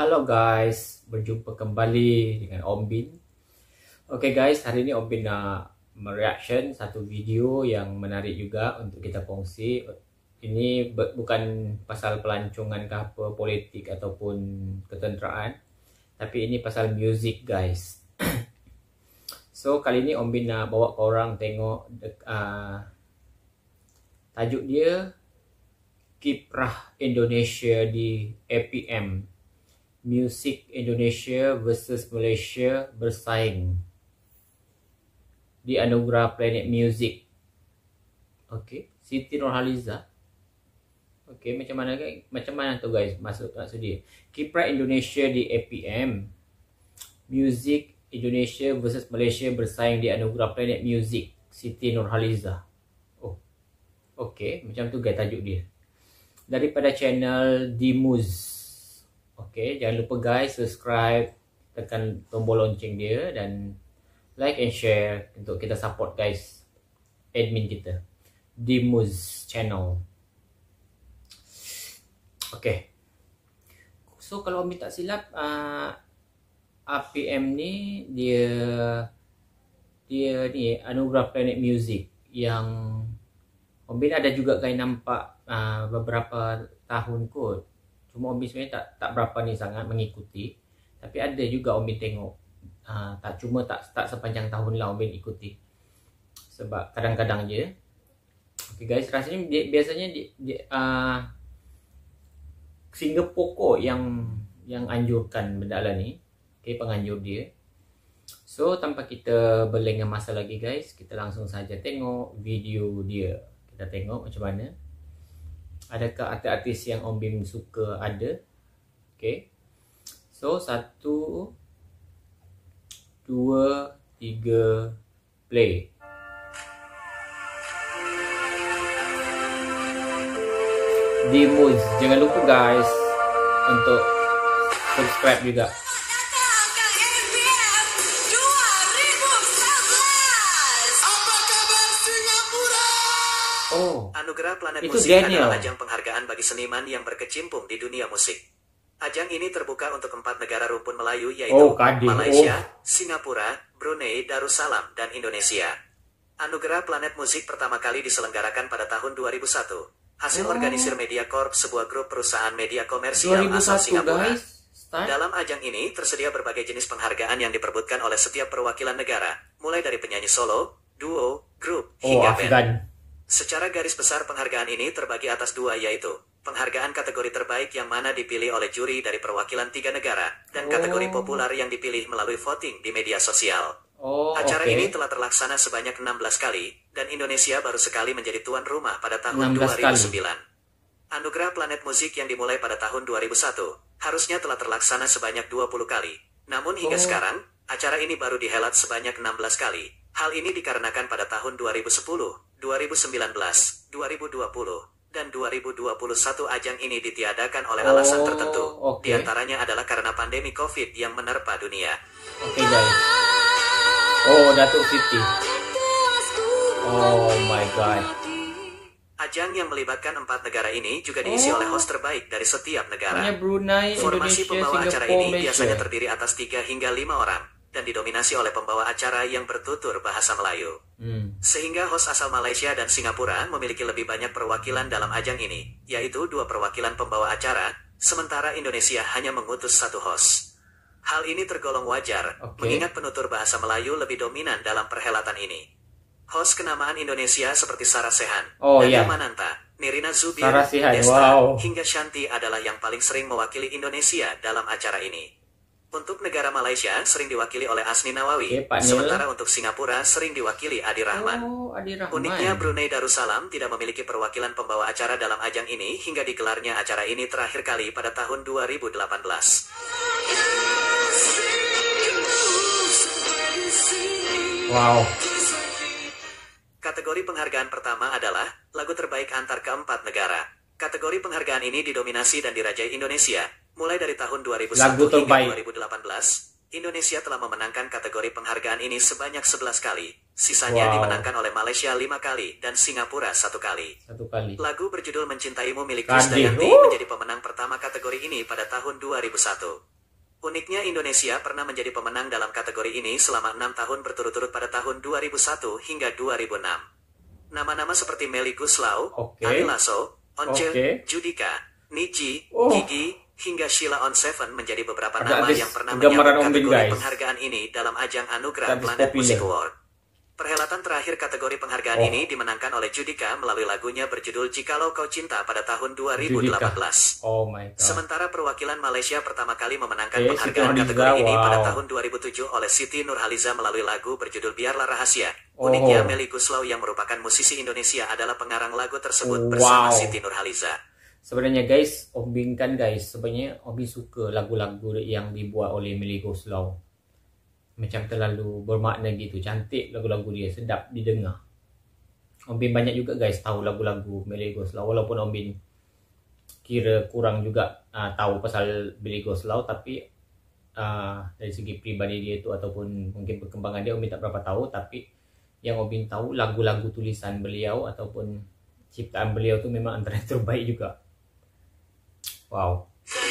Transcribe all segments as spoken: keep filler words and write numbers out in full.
Halo guys, berjumpa kembali dengan Om Bin. Oke guys, hari ini Om Bin nak mereaction satu video yang menarik juga untuk kita kongsi. Ini bukan pasal pelancongan ke apa, politik ataupun ketenteraan, tapi ini pasal music guys. So kali ini Om Bin nak bawa korang tengok uh, tajuk dia Kiprah Indonesia di A P M. Music Indonesia versus Malaysia bersaing di Anugerah Planet Music. Okey, Siti Nurhaliza. Okey, macam mana guys? Macam mana tu guys? Masuk maksud dia. Kiprah Indonesia di A P M. Music Indonesia versus Malaysia bersaing di Anugerah Planet Music. Siti Nurhaliza. Oh. Okey, macam tu guys tajuk dia. Daripada channel Dimuz. Okey, jangan lupa guys subscribe, tekan tombol lonceng dia dan like and share untuk kita support guys admin kita Dimuz channel. Okey. So kalau Om tak silap uh, A P M ni dia dia ni Anugerah Planet Music yang Om Bin ada juga guys nampak uh, beberapa tahun kot. Cuma Om Bin sebenarnya tak, tak berapa ni sangat mengikuti. Tapi ada juga Om Bin tengok. Uh, tak cuma tak tak sepanjang tahun lah Om Bin ikuti. Sebab kadang-kadang je. Okay guys, rasanya dia, biasanya di, di, uh, Singapura kok yang yang anjurkan benda lah ni. Okay, penganjur dia. So tanpa kita berlengah masa lagi guys, kita langsung saja tengok video dia. Kita tengok macam mana. Adakah artis-artis yang Om Bin suka ada? Okay. So, satu, dua, tiga, play. Dimuz. Jangan lupa guys untuk subscribe juga. Oh, Anugerah Planet itu Musik Daniel. adalah ajang penghargaan bagi seniman yang berkecimpung di dunia musik. Ajang ini terbuka untuk empat negara rumpun Melayu yaitu oh, Malaysia, oh. Singapura, Brunei Darussalam, dan Indonesia. Anugerah Planet Musik pertama kali diselenggarakan pada tahun dua ribu satu. Hasil oh. organisir Media Corp, sebuah grup perusahaan media komersial asal Singapura. Guys. Dalam ajang ini tersedia berbagai jenis penghargaan yang diperbutkan oleh setiap perwakilan negara, mulai dari penyanyi solo, duo, grup, hingga oh, band. Secara garis besar penghargaan ini terbagi atas dua yaitu penghargaan kategori terbaik yang mana dipilih oleh juri dari perwakilan tiga negara dan oh. kategori populer yang dipilih melalui voting di media sosial. Oh, Acara okay. ini telah terlaksana sebanyak enam belas kali dan Indonesia baru sekali menjadi tuan rumah pada tahun dua ribu sembilan. Kali. Anugerah Planet Musik yang dimulai pada tahun dua ribu satu harusnya telah terlaksana sebanyak dua puluh kali. Namun hingga oh. sekarang, acara ini baru dihelat sebanyak enam belas kali. Hal ini dikarenakan pada tahun dua ribu sepuluh, dua ribu sembilan belas, dua ribu dua puluh, dan dua ribu dua puluh satu ajang ini ditiadakan oleh alasan tertentu. Oh, okay. Di antaranya adalah karena pandemi COVID yang menerpa dunia. Oke okay, guys. Oh, Datuk Siti. Oh my god. Ajang yang melibatkan empat negara ini juga diisi oh. oleh host terbaik dari setiap negara. Brunei, Formasi Indonesia, pembawa Singapura, acara ini Malaysia. biasanya terdiri atas tiga hingga lima orang dan didominasi oleh pembawa acara yang bertutur bahasa Melayu. Hmm. Sehingga host asal Malaysia dan Singapura memiliki lebih banyak perwakilan dalam ajang ini, yaitu dua perwakilan pembawa acara, sementara Indonesia hanya mengutus satu host. Hal ini tergolong wajar, okay. mengingat penutur bahasa Melayu lebih dominan dalam perhelatan ini. Host kenamaan Indonesia seperti Sarah Sechan, oh, Nadia yeah. Mananta, Nirina Zubir, Sechan, Desta, wow. hingga Shanti adalah yang paling sering mewakili Indonesia dalam acara ini. Untuk negara Malaysia sering diwakili oleh Asni Nawawi, okay, sementara untuk Singapura sering diwakili Adi Rahman. Oh, Adi Rahman. Uniknya Brunei Darussalam tidak memiliki perwakilan pembawa acara dalam ajang ini hingga digelarnya acara ini terakhir kali pada tahun dua ribu delapan belas. Wow. Kategori penghargaan pertama adalah lagu terbaik antar keempat negara. Kategori penghargaan ini didominasi dan dirajai Indonesia. Mulai dari tahun dua ribu satu hingga dua ribu delapan belas, Indonesia telah memenangkan kategori penghargaan ini sebanyak sebelas kali. Sisanya wow. dimenangkan oleh Malaysia lima kali dan Singapura satu kali. Satu kali. Lagu berjudul Mencintaimu milik Krisdayanti uh. menjadi pemenang pertama kategori ini pada tahun dua ribu satu. Uniknya Indonesia pernah menjadi pemenang dalam kategori ini selama enam tahun berturut-turut pada tahun dua ribu satu hingga dua ribu enam. Nama-nama seperti Melly Goeslaw, okay. Ari Lasso, Once, okay. Judika, Niji, oh. Gigi, hingga Sheila on Seven menjadi beberapa Ada nama yang pernah menyambut kategori guys. penghargaan ini dalam ajang Anugerah Planet Music Award. Perhelatan terakhir kategori penghargaan oh. ini dimenangkan oleh Judika melalui lagunya berjudul Jikalau Kau Cinta pada tahun dua ribu delapan belas. Oh my God. Sementara perwakilan Malaysia pertama kali memenangkan okay, penghargaan kategori ini wow. pada tahun dua ribu tujuh oleh Siti Nurhaliza melalui lagu berjudul Biarlah Rahasia. Oh. Uniknya Melly Goeslaw yang merupakan musisi Indonesia adalah pengarang lagu tersebut bersama wow. Siti Nurhaliza. Sebenarnya guys, Om Bin kan guys, sebenarnya Om Bin suka lagu-lagu yang dibuat oleh Melly Goeslaw. Macam terlalu bermakna gitu, cantik lagu-lagu dia, sedap didengar. Om Bin banyak juga guys tahu lagu-lagu Melly Goeslaw, walaupun Om Bin kira kurang juga uh, tahu pasal Melly Goeslaw, tapi uh, dari segi pribadi dia itu ataupun mungkin perkembangan dia Om Bin tak berapa tahu, tapi yang Om Bin tahu lagu-lagu tulisan beliau ataupun ciptaan beliau itu memang antara yang terbaik juga. Wow.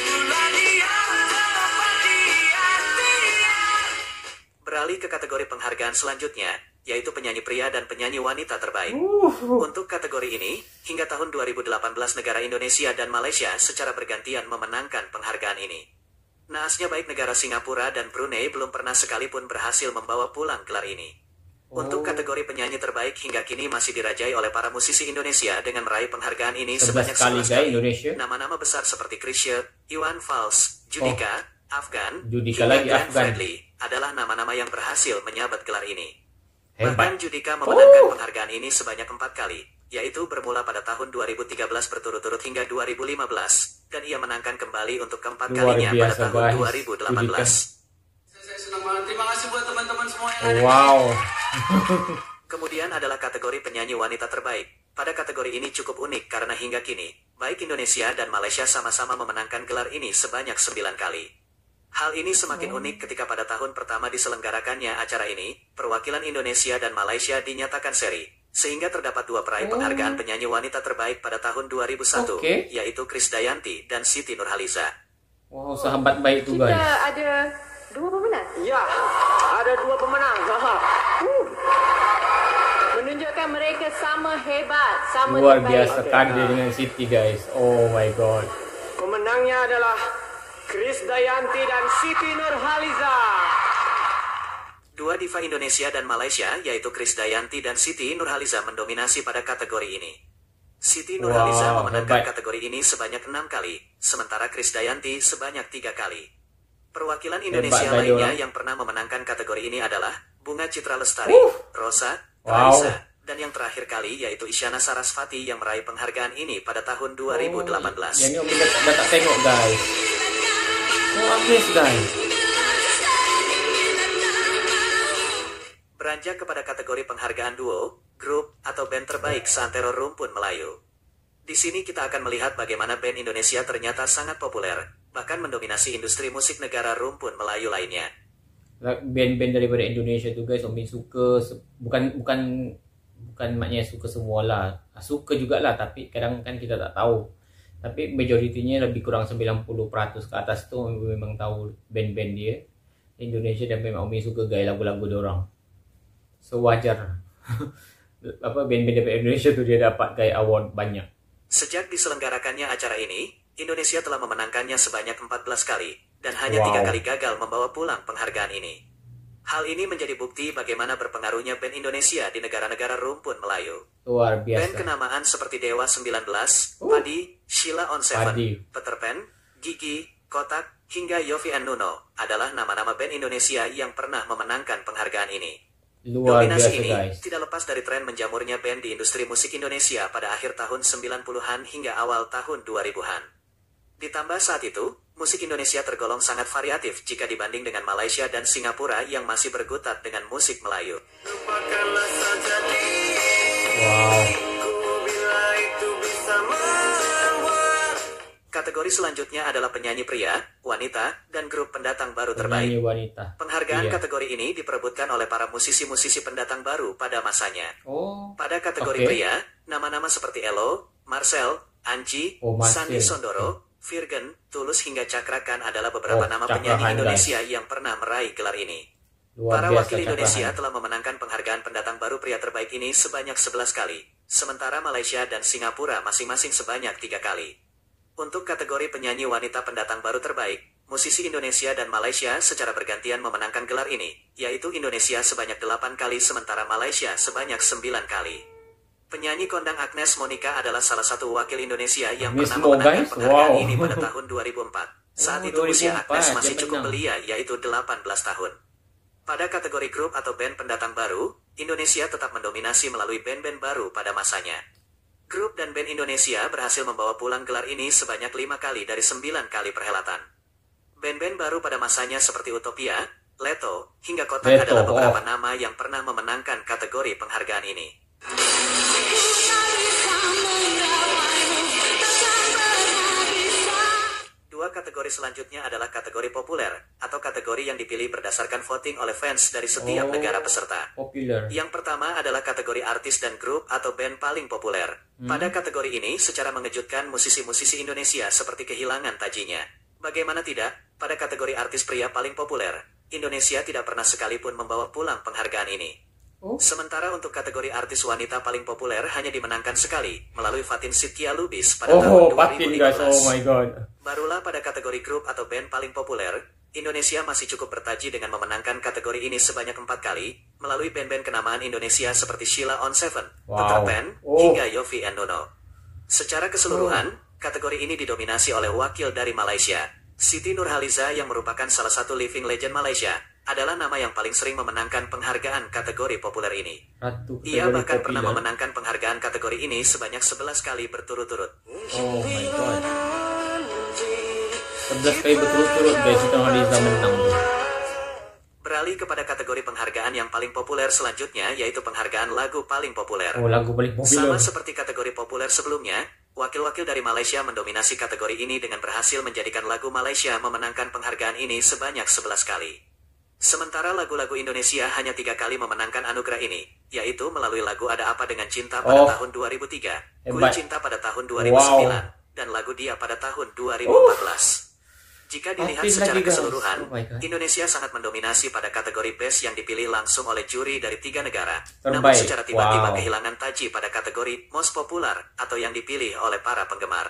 Beralih ke kategori penghargaan selanjutnya, yaitu penyanyi pria dan penyanyi wanita terbaik. Uh. Untuk kategori ini, hingga tahun dua ribu delapan belas negara Indonesia dan Malaysia secara bergantian memenangkan penghargaan ini. Naasnya baik negara Singapura dan Brunei belum pernah sekalipun berhasil membawa pulang gelar ini. Untuk kategori penyanyi terbaik hingga kini masih dirajai oleh para musisi Indonesia dengan meraih penghargaan ini sebanyak sebelas kali. Nama-nama besar seperti Chrisye, Iwan Fals, Judika, oh. Afgan, Judika hingga lagi Glenn Afgan. Fredly adalah nama-nama yang berhasil menyabat gelar ini. Hebat. Bahkan Judika memenangkan oh. penghargaan ini sebanyak empat kali, yaitu bermula pada tahun dua ribu tiga belas berturut-turut hingga dua ribu lima belas, dan ia menangkan kembali untuk keempat Luar kalinya biasa, pada tahun guys. dua ribu delapan belas. Saya senang banget. Terima kasih buat teman-teman semua yang ada. Wow. Kemudian adalah kategori penyanyi wanita terbaik. Pada kategori ini cukup unik karena hingga kini, baik Indonesia dan Malaysia sama-sama memenangkan gelar ini sebanyak sembilan kali. Hal ini semakin unik ketika pada tahun pertama diselenggarakannya acara ini, perwakilan Indonesia dan Malaysia dinyatakan seri, sehingga terdapat dua peraih penghargaan penyanyi wanita terbaik pada tahun dua ribu satu, okay. yaitu Krisdayanti dan Siti Nurhaliza. Wow, sahabat baik tuh guys. Kita ada dua pemenang? Ya, ada dua pemenang. uh. Menunjukkan mereka sama hebat, sama luar terbaik. biasa okay. Kadir dengan Siti guys. Oh my God. Pemenangnya adalah Krisdayanti dan Siti Nurhaliza. Dua diva Indonesia dan Malaysia, yaitu Krisdayanti dan Siti Nurhaliza mendominasi pada kategori ini. Siti Nurhaliza wow, memenangkan hebat. kategori ini sebanyak enam kali, sementara Krisdayanti sebanyak tiga kali. Perwakilan Indonesia hebat, lainnya yang pernah memenangkan kategori ini adalah Bunga Citra Lestari, uh. Rosa, wow. Raisa, dan yang terakhir kali yaitu Isyana Sarasvati yang meraih penghargaan ini pada tahun dua ribu delapan belas. Oh, yang ini udah tak tengok guys. Oh, habis guys. Beranjak kepada kategori penghargaan duo, grup, atau band terbaik seantero rumpun Melayu. Di sini kita akan melihat bagaimana band Indonesia ternyata sangat populer, bahkan mendominasi industri musik negara rumpun Melayu lainnya. Band-band daripada Indonesia tu guys, Om Bin suka, bukan bukan bukan maknanya suka semualah, suka jugalah, tapi kadang kan kita tak tahu. Tapi majoritinya lebih kurang sembilan puluh peratus ke atas tu memang tahu band-band dia Indonesia, dan memang Om Bin suka gaya lagu-lagu diorang. So wajar apa band-band daripada Indonesia tu dia dapat gaya award banyak. Sejak diselenggarakannya acara ini, Indonesia telah memenangkannya sebanyak empat belas kali dan hanya tiga wow. kali gagal membawa pulang penghargaan ini. Hal ini menjadi bukti bagaimana berpengaruhnya band Indonesia di negara-negara rumpun Melayu. Luar biasa. Band kenamaan seperti Dewa sembilan belas, uh. Padi, Sheila on Seven, Padi. Peter Pan, Gigi, Kotak, hingga Yofi and Nuno adalah nama-nama band Indonesia yang pernah memenangkan penghargaan ini. Luar Dominasi biasa, ini guys. tidak lepas dari tren menjamurnya band di industri musik Indonesia pada akhir tahun sembilan puluhan hingga awal tahun dua ribuan. Ditambah saat itu, musik Indonesia tergolong sangat variatif jika dibanding dengan Malaysia dan Singapura yang masih berkutat dengan musik Melayu. Wow. Kategori selanjutnya adalah penyanyi pria, wanita, dan grup pendatang baru terbaik. Penyanyi wanita. Penghargaan iya. kategori ini diperebutkan oleh para musisi-musisi pendatang baru pada masanya. Oh. Pada kategori okay. pria, nama-nama seperti Elo, Marcel, Anji, oh, Sandi Sondoro, Virgen, Tulus hingga Cakra Khan adalah beberapa Oh, nama Cakra penyanyi Khan, Indonesia yang pernah meraih gelar ini. Luar Para biasa wakil Cakra Indonesia Khan. telah memenangkan penghargaan pendatang baru pria terbaik ini sebanyak sebelas kali, sementara Malaysia dan Singapura masing-masing sebanyak tiga kali. Untuk kategori penyanyi wanita pendatang baru terbaik, musisi Indonesia dan Malaysia secara bergantian memenangkan gelar ini, yaitu Indonesia sebanyak delapan kali sementara Malaysia sebanyak sembilan kali. Penyanyi kondang Agnes Monica adalah salah satu wakil Indonesia yang Agnes pernah Mo, memenangkan guys. penghargaan Wow. ini pada tahun dua ribu empat. Saat Oh, itu usia dua ribu empat, Agnes masih dia cukup menang. belia, yaitu delapan belas tahun. Pada kategori grup atau band pendatang baru, Indonesia tetap mendominasi melalui band-band baru pada masanya. Grup dan band Indonesia berhasil membawa pulang gelar ini sebanyak lima kali dari sembilan kali perhelatan. Band-band baru pada masanya seperti Utopia, Leto, hingga Kotak Leto, adalah beberapa oh. nama yang pernah memenangkan kategori penghargaan ini. Dua kategori selanjutnya adalah kategori populer, atau kategori yang dipilih berdasarkan voting oleh fans dari setiap Oh, negara peserta. Popular. Yang pertama adalah kategori artis dan grup atau band paling populer. Pada kategori ini, secara mengejutkan musisi-musisi Indonesia seperti kehilangan tajinya. Bagaimana tidak, pada kategori artis pria paling populer, Indonesia tidak pernah sekalipun membawa pulang penghargaan ini. Oh. Sementara untuk kategori artis wanita paling populer hanya dimenangkan sekali, melalui Fatin Shidqia Lubis pada Oh, tahun dua ribu Patin lima guys. belas. Oh my god. Barulah pada kategori grup atau band paling populer, Indonesia masih cukup bertaji dengan memenangkan kategori ini sebanyak empat kali, melalui band-band kenamaan Indonesia seperti Sheila on Seven, Wow. Peter Pan, Oh. hingga Yofi and Nuno. Secara keseluruhan, kategori ini didominasi oleh wakil dari Malaysia. Siti Nurhaliza yang merupakan salah satu living legend Malaysia, adalah nama yang paling sering memenangkan penghargaan kategori populer ini. Ratu Ia kategori bahkan pernah popular. memenangkan penghargaan kategori ini sebanyak sebelas kali berturut-turut. Oh my god. sebelas kali berturut-turut guys Siti Nurhaliza menang tuh. Beralih kepada kategori penghargaan yang paling populer selanjutnya, yaitu penghargaan lagu paling populer. Oh, lagu paling popular. Sama seperti kategori populer sebelumnya, wakil-wakil dari Malaysia mendominasi kategori ini dengan berhasil menjadikan lagu Malaysia memenangkan penghargaan ini sebanyak sebelas kali. Sementara lagu-lagu Indonesia hanya tiga kali memenangkan anugerah ini, yaitu melalui lagu Ada Apa Dengan Cinta pada Oh. tahun dua ribu tiga, Kuil Hebat. Cinta pada tahun dua ribu sembilan, Wow. dan lagu Dia pada tahun dua ribu empat belas. Jika dilihat Patin secara lagi, guys. keseluruhan, Oh my God. Indonesia sangat mendominasi pada kategori Best yang dipilih langsung oleh juri dari tiga negara. Terbaik. Namun secara tiba-tiba Wow. kehilangan taji pada kategori Most Popular atau yang dipilih oleh para penggemar.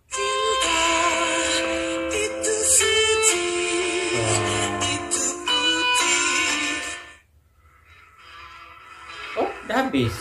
Oh, udah habis.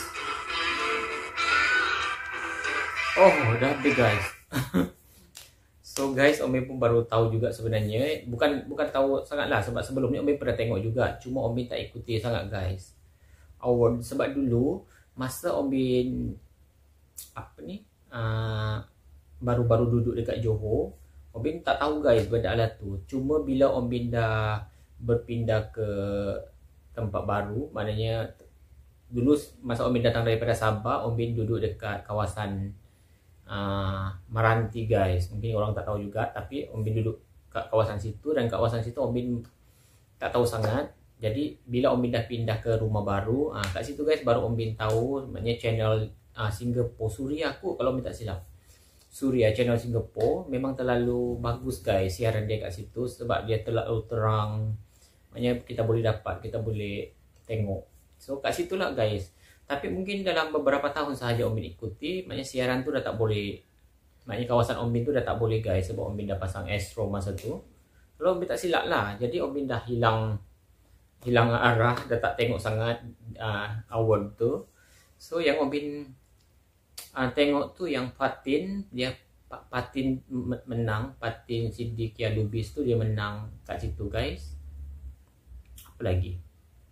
Oh, udah habis guys. So guys, Om Bin pun baru tahu juga sebenarnya. Bukan bukan tahu sangat lah, sebab sebelumnya Om Bin pernah tengok juga. Cuma Om Bin tak ikuti sangat guys. Award sebab dulu masa Om Bin apa ni uh, baru-baru duduk dekat Johor, Om Bin tak tahu guys benda alat tu. Cuma bila Om Bin dah berpindah ke tempat baru, maknanya dulu masa Om Bin datang daripada Sabah, Om Bin duduk dekat kawasan uh, Meranti guys. Mungkin orang tak tahu juga, tapi Om Bin duduk kat kawasan situ, dan kawasan situ Om Bin tak tahu sangat. Jadi bila Om Bin dah pindah ke rumah baru, uh, kat situ guys baru Om Bin tahu maknanya channel uh, Singapore Suria aku kalau Om Bin tak silap. Suria channel Singapore memang terlalu bagus guys siaran dia kat situ, sebab dia terlalu terang. Maknanya kita boleh dapat, kita boleh tengok. So kat situlah guys. Tapi mungkin dalam beberapa tahun sahaja Om Bin ikuti, maknanya siaran tu dah tak boleh. Maknanya kawasan Om Bin tu dah tak boleh guys, sebab Om Bin dah pasang Astro masa tu. Kalau Om Bin tak silap lah. Jadi Om Bin dah hilang hilang arah, dah tak tengok sangat uh, award tu. So yang Om Bin uh, tengok tu yang Fatin, dia Fatin menang, Fatin Shidqia Lubis tu dia menang kat situ guys. Apa lagi?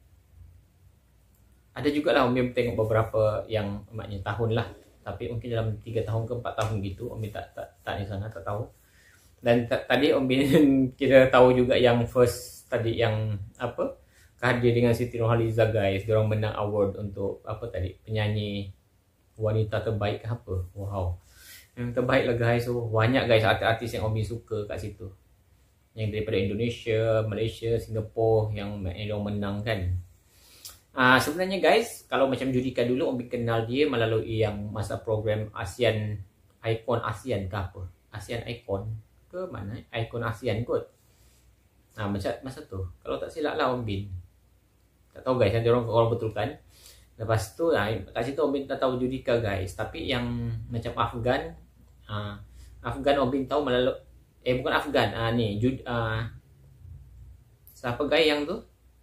Ada juga lah Om Bin tengok beberapa yang maknanya tahun lah, tapi mungkin dalam tiga tahun ke empat tahun gitu. Om Bin tak tak tak ni sangat tak tahu. Dan tadi Om Bin kira tahu juga yang first tadi yang apa? Hadir dengan Siti Nurhaliza guys. Dia orang menang award untuk apa tadi? Penyanyi wanita terbaik ke apa? Wow. Yang terbaik lah guys. So banyak guys artis-artis yang Om Bin suka kat situ. Yang daripada Indonesia, Malaysia, Singapura yang yang menang kan. Uh, sebenarnya guys, kalau macam Judika dulu Om Bin kenal dia melalui yang masa program ASEAN Icon ASEAN ke apa? ASEAN Icon. ke mana ikon ASEAN kot. Nah macam masa tu kalau tak silap lah Om Bin, tak tahu guys, nanti orang orang betulkan. Lepas tu nah, kat situ Om Bin tak tahu Judika guys, tapi yang macam Afgan, uh, Afgan Om Bin tahu melalui eh bukan Afgan, ah uh, ni Jud, uh, siapa guys yang tu,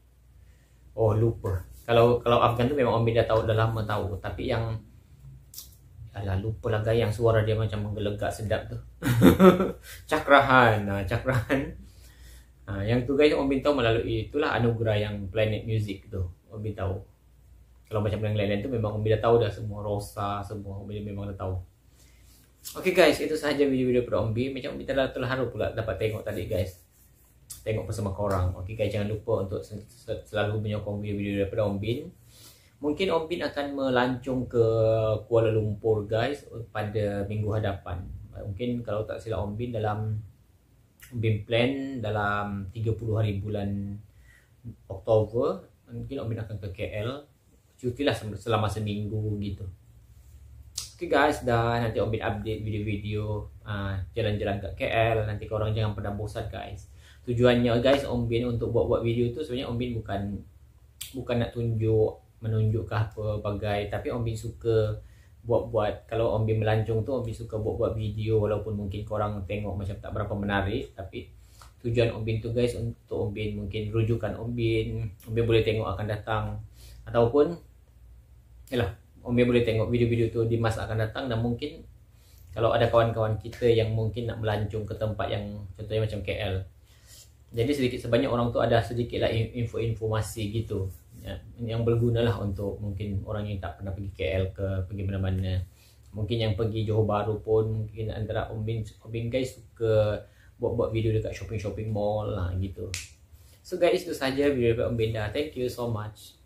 oh lupa. Kalau kalau Afgan tu memang Om Bin dah tahu, dah lama tahu, tapi yang alah lupa lah guys, yang suara dia macam menggelegak sedap tu. Cakrahan, nah, Cakrahan. Nah, yang tu guys Om Bin tahu melalui itulah anugerah yang Planet Music tu. Om Bin tahu. Kalau macam yang lain-lain tu memang Om Bin dah tahu dah semua, Rosa semua Om Bin memang dah tahu. Oke okay guys, itu sahaja video-video pada Om Bin. Macam Om Bin telah terharu pula dapat tengok tadi guys. Tengok bersama korang. Oke okay guys, jangan lupa untuk selalu menyokong video-video daripada Om Bin. Mungkin Om Bin akan melancong ke Kuala Lumpur guys pada minggu hadapan. Mungkin kalau tak silap Om Bin dalam Om Bin plan dalam tiga puluh hari bulan Oktober, mungkin Om Bin akan ke K L. Cutilah selama seminggu gitu. Oke okay guys, dan nanti Om Bin update video-video jalan-jalan uh, ke K L. Nanti korang jangan pernah bosan guys. Tujuannya guys Om Bin untuk buat-buat video tu sebenarnya Om Bin bukan bukan nak tunjuk menunjuk ke apa bagai, tapi Om Bin suka buat-buat. Kalau Om Bin melancong tu Om Bin suka buat-buat video, walaupun mungkin korang tengok macam tak berapa menarik, tapi tujuan Om Bin tu guys untuk Om Bin mungkin rujukan Om Bin, Om Bin boleh tengok akan datang, ataupun yalah Om Bin boleh tengok video-video tu di masa akan datang. Dan mungkin kalau ada kawan-kawan kita yang mungkin nak melancong ke tempat yang contohnya macam K L, jadi sedikit sebanyak orang tu ada sedikit lah info-informasi gitu ya, yang berguna lah untuk mungkin orang yang tak pernah pergi K L ke pergi mana-mana. Mungkin yang pergi Johor Bahru pun mungkin antara Om Bin, Om Bin guys suka buat-buat video dekat shopping-shopping mall lah gitu. So guys, itu saja video daripada Om Bin dah. Thank you so much.